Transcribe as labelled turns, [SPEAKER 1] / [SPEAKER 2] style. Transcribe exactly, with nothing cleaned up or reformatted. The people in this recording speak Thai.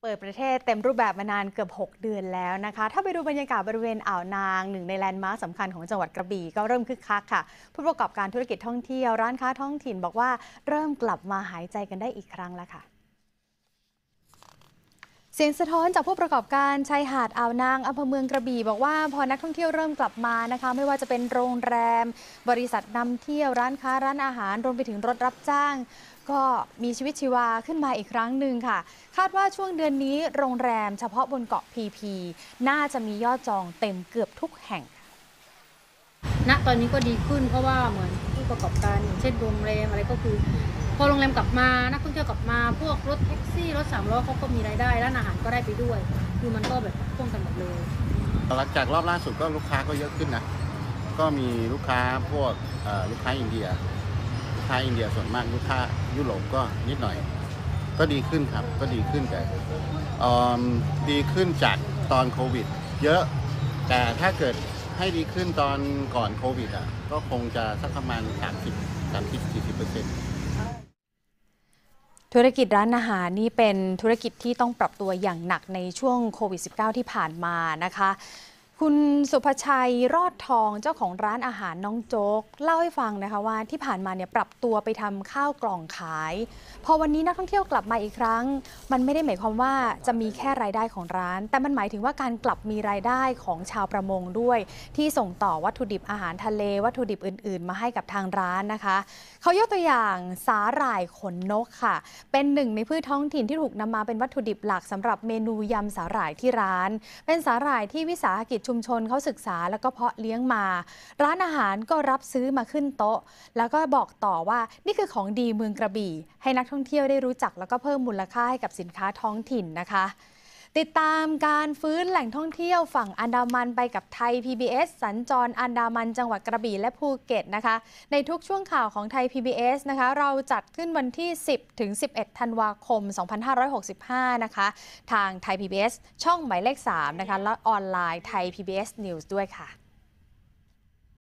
[SPEAKER 1] เปิดประเทศเต็มรูปแบบมานานเกือบหกเดือนแล้วนะคะถ้าไปดูบรรยากาศบริเวณอ่าวนางหนึ่งในแลนด์มาร์คสำคัญของจังหวัดกระบี่ก็เริ่มคึกคักค่ะผู้ประกอบการธุรกิจท่องเที่ยวร้านค้าท้องถิ่นบอกว่าเริ่มกลับมาหายใจกันได้อีกครั้งแล้วค่ะเสียงสะท้อนจากผู้ประกอบการชายหาดอ่าวนางอำเภอเมืองกระบี่บอกว่าพอนักท่องเที่ยวเริ่มกลับมานะคะไม่ว่าจะเป็นโรงแรมบริษัทนำเที่ยวร้านค้าร้านอาหารรวมไปถึงรถรับจ้างก็มีชีวิตชีวาขึ้นมาอีกครั้งหนึ่งค่ะคาดว่าช่วงเดือนนี้โรงแรมเฉพาะบนเกาะพีพีน่าจะมียอดจองเต็มเกือบทุกแห่ง
[SPEAKER 2] ณตอนนี้ก็ดีขึ้นเพราะว่าเหมือนผู้ประกอบการอย่างเช่นโรงแรมอะไรก็คือพอโรงแรมกลับมานักท่องเที่ยวกลับมาพวกรถแท็กซี่รถสามล้อเขาก็มีรายได้ร้านอาหารก็ได้ไปด้วยคือมันก็แบบพ่วงกันหมดเลย
[SPEAKER 3] หลังจากรอบล่าสุดก็ลูกค้าก็เยอะขึ้นนะก็มีลูกค้าพวกลูกค้าอินเดียลูกค้าอินเดียส่วนมากลูกค้ายุโรปก็นิดหน่อยก็ดีขึ้นครับก็ดีขึ้นแต่ดีขึ้นจากตอนโควิดเยอะแต่ถ้าเกิดให้ดีขึ้นตอนก่อนโควิดอ่ะก็คงจะสักประมาณสามสิบ สามสิบ สี่สิบเปอร์เซ็นต์
[SPEAKER 1] ธุรกิจร้านอาหารนี่เป็นธุรกิจที่ต้องปรับตัวอย่างหนักในช่วงโควิด สิบเก้า ที่ผ่านมานะคะคุณสุภชัยรอดทองเจ้าของร้านอาหารน้องโจ๊กเล่าให้ฟังนะคะว่าที่ผ่านมาเนี่ยปรับตัวไปทำข้าวกล่องขายพอวันนี้นักท่องเที่ยวกลับมาอีกครั้งมันไม่ได้หมายความว่าจะมีแค่รายได้ของร้านแต่มันหมายถึงว่าการกลับมีรายได้ของชาวประมงด้วยที่ส่งต่อวัตถุดิบอาหารทะเลวัตถุดิบอื่นๆมาให้กับทางร้านนะคะเขายกตัวอย่างสาหร่ายขนนกค่ะเป็นหนึ่งในพืชท้องถิ่นที่ถูกนำมาเป็นวัตถุดิบหลักสำหรับเมนูยำสาหร่ายที่ร้านเป็นสาหร่ายที่วิสาหกิจชุมชนเขาศึกษาแล้วก็เพาะเลี้ยงมาร้านอาหารก็รับซื้อมาขึ้นโต๊ะแล้วก็บอกต่อว่านี่คือของดีเมืองกระบี่ให้นักท่องเที่ยวได้รู้จักแล้วก็เพิ่มมูลค่าให้กับสินค้าท้องถิ่นนะคะติดตามการฟื้นแหล่งท่องเที่ยวฝั่งอันดามันไปกับไทย พี บี เอส สัญจรอันดามันจังหวัดกระบี่และภูเก็ตนะคะในทุกช่วงข่าวของไทย พี บี เอส นะคะเราจัดขึ้นวันที่ สิบถึงสิบเอ็ด ธันวาคม สองพันห้าร้อยหกสิบห้า นะคะทางไทย พี บี เอส ช่องหมายเลข สาม นะคะและออนไลน์ไทย พี บี เอส News ด้วยค่ะ